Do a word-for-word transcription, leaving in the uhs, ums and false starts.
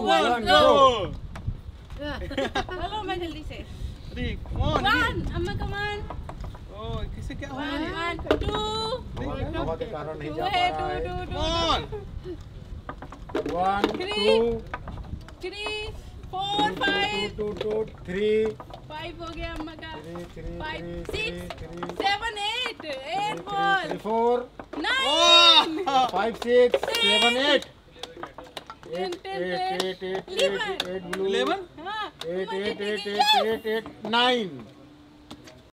One go. चलो मैं जल्दी से Three, come on. वन अम्मा कमान Oh, किसे क्या हो रहा वन है? वन टू हवा के कारण नहीं टू जा है पा रहा टू है। Two Come on. One Three. Two three four five two two three five हो गया अम्मा का three three five three six three seven eight eight ball three four nine Oh. Five six seven eight ten eight ten eight ten eight eight eleven eight blue Eleven. हाँ eight अम्मा eight जीत eight गई। Eight eight eight nine